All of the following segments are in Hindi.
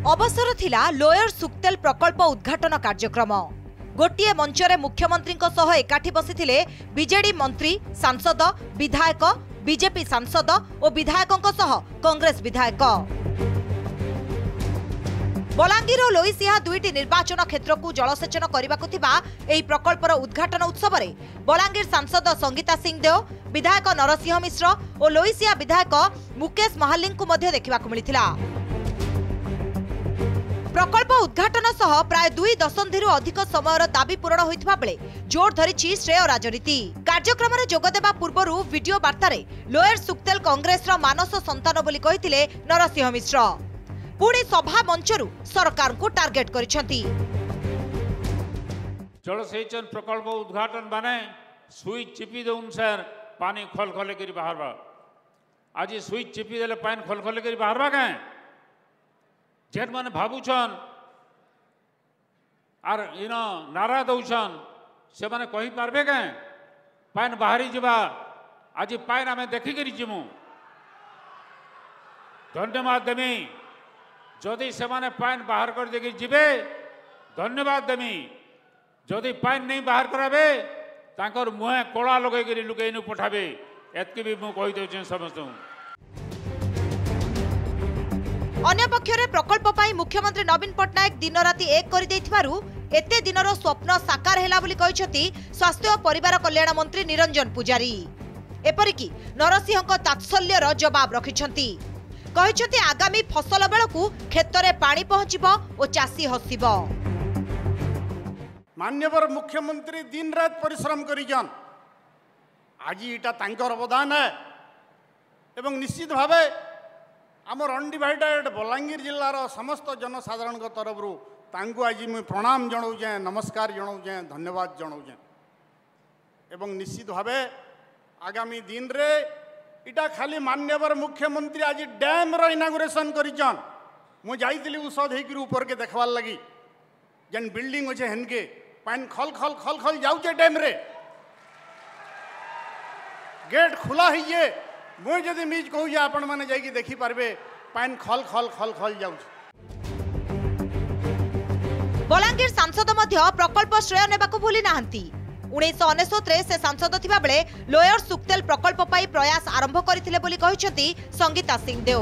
अवसर थिला लोयर सुक्तेल प्रकल्प उद्घाटन कार्यक्रम। गोटे मंचरे मुख्यमंत्री एकाठी बसिथिले बीजेडी मंत्री, सांसद, विधायक, बीजेपी सांसद और विधायकों सह कांग्रेस विधायक। बलांगीर और लोईसिया दुईटी निर्वाचन क्षेत्र को जलसेचन करने को प्रकल्पर उद्घाटन उत्सव में बलांगीर सांसद संगीता सिंहदेव, विधायक नरसिंह मिश्र और लोईसिया विधायक मुकेश महाली को देखा मिलता। प्रकल्प उद्घाटन सह प्राय 2 दशंधि अधिक समय दाबी पूरण होता बेले जोर धरी श्रेय राजनीति। कार्यक्रम में जोगदेवा पूर्व वीडियो वार्तार लोयर सुक्तेल कांग्रेस मानस संतान बोली कहिथिले नरसिंह मिश्र। पुणी सभा मंचरू सरकार को टार्गेट करिसेंती। जलसेचन प्रकल्प उद्घाटन बने स्विच चिपी दउन सर पानी खोल खोल कर बाहरबा। आज स्विच चिपी देले पानी खोल खोल कर बाहरबा के जेट माने भाबुछन आर इनो नारा दउछन से माने कहि पारबे के पानी बाहरी जबा। आज पानी आमे देखि करि जिमु। धन्यवाद देमी जदि से माने पानी बाहर कर देके जिबे धन्यवाद देमी। जदि पानी नहीं बाहर कराबे तांकर मुहे कोला लगे करी लुके इनु पठाबे। एतके भी मु कहि दउछन समस्त। अन्य पक्षरे प्रकल्प पाई मुख्यमंत्री नवीन पट्टनायक दिन राति एक कर देथिबारु एते दिनर स्वप्न साकार हैला बोली कहिसथि स्वास्थ्य और परिवार कल्याण मंत्री निरंजन पुजारी। एपरिकी नरसिंहक तात्सल्यर जवाब रखिछंती। कहिसथि आगामी फसल बेलकु खेतरे पानी पहुंचिबो और चासी हसिबो। माननीय मुख्यमंत्री दिन रात परिश्रम करिजन। आज इटा तांकर अवदान है एवं निश्चित भावे आमर अनडिवाइडेड बलांगीर जिलार समस्त जनसाधारण तरफ आज मुझे प्रणाम जनाऊे, नमस्कार जनाऊे, धन्यवाद जनाऊे। एवं निश्चित भावे आगामी दिन रे इटा खाली माननीय मुख्यमंत्री आज डैम रो इनागुरेशन करिजन। मु जाइतिली औषध होकर ऊपर के देखवार लगी जेन बिल्डिंग अच्छे हेनके पानी खल खल खल खल जाऊे डैम रे। गेट खुला है मुझे जदि मिज कहूँ आपण मैंने जाकि देखी पारबे पानी खल खल खल खल जाऊ। बलांगीर सांसद मध्य प्रकल्प श्रेय नेबाकु भूली नाहंती। 1999 से सांसद थिबा बेले लोयर सुक्तेल प्रकल्प पाई प्रयास आरंभ करथिले बोली कहिसथि संगीता सिंहदेव।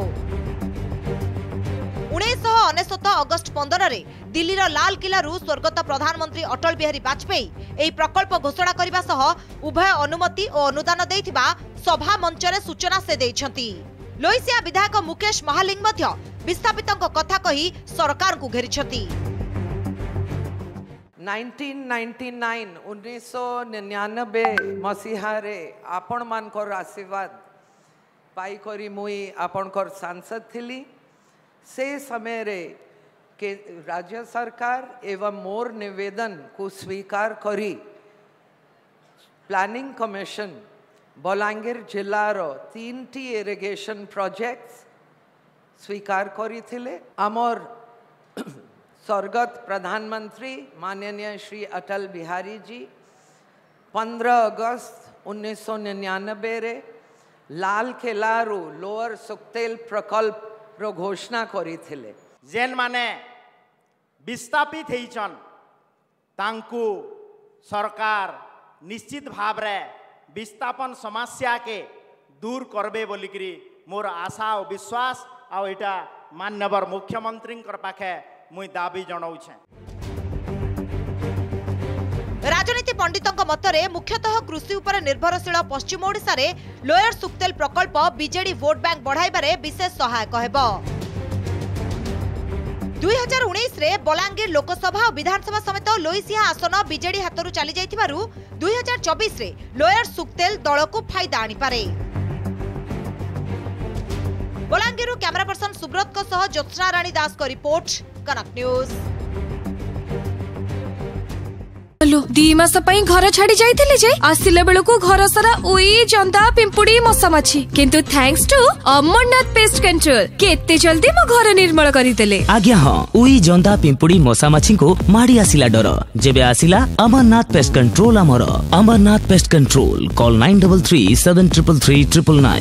1999 अगस्त 15 रे दिल्ली लाल किला स्वर्गत प्रधानमंत्री अटल बिहारी वाजपेयी एही प्रकल्प घोषणा करबा सह उभय अनुमति और अनुदान देथिबा सभा मंचरे सूचना से देइछंती। लोईसिया विधायक मुकेश महालिंग मध्य विस्थापितों कथा कही सरकार को घेरिछंती। 1999 मसीहा रे आपण मानकर आशीर्वाद पाई करी मुई आपणकर सांसद थिली। से समय रे के राज्य सरकार एवं मोर निवेदन को स्वीकार करी प्लानिंग कमिशन बलांगीर जिलार 3टी इरिगेशन प्रोजेक्ट्स स्वीकार करी थिले। आमर स्वर्गत प्रधानमंत्री माननीय श्री अटल बिहारी जी 15 अगस्त 1999 रे लाल किलारू लोअर सुक्तेल प्रकल्प रो घोषणा करी थिले। जेन माने विस्थापित होइछन तांकु सरकार निश्चित भाव रे विस्थापन समस्या के दूर करबे बोलिकरी मोर आशा और विश्वास आ एटा माननीय मुख्यमंत्री पाखे मुई दाबी जनाऊछे। राजनीति पंडितों मतरे मुख्यतः कृषि उपर निर्भरशील पश्चिम ओडिशा रे लोयर सुक्तेल प्रकल्प बीजेडी वोट बैंक बढ़ाइबारे विशेष सहायक हेबो। 2019 रे बलांगीर लोकसभा और विधानसभा समेत लोईसिया आसन बीजेडी हाथरू चली जाइथिबारु 2024 रे लोयर सुक्तेल दल को फायदा आनी पारे। बलांगीर कैमरा पर्सन सुब्रत को सह ज्योत्सना रानी दास को रिपोर्ट, कनक न्यूज। दी मास घर छाड़ी जाइथिले जे आसिले बेलको घर सारा ओई जंदा पिंपुड़ी मशा माछी किंतु thanks to Amarnath pest control केते जल्दी मो घर निर्मल करि देले। आज्ञा हां ओई जंदा पिंपुड़ी मशा माछी को माडी आसिला डर जेबे आसिला Amarnath pest control. Amarnath pest control call 9337333999।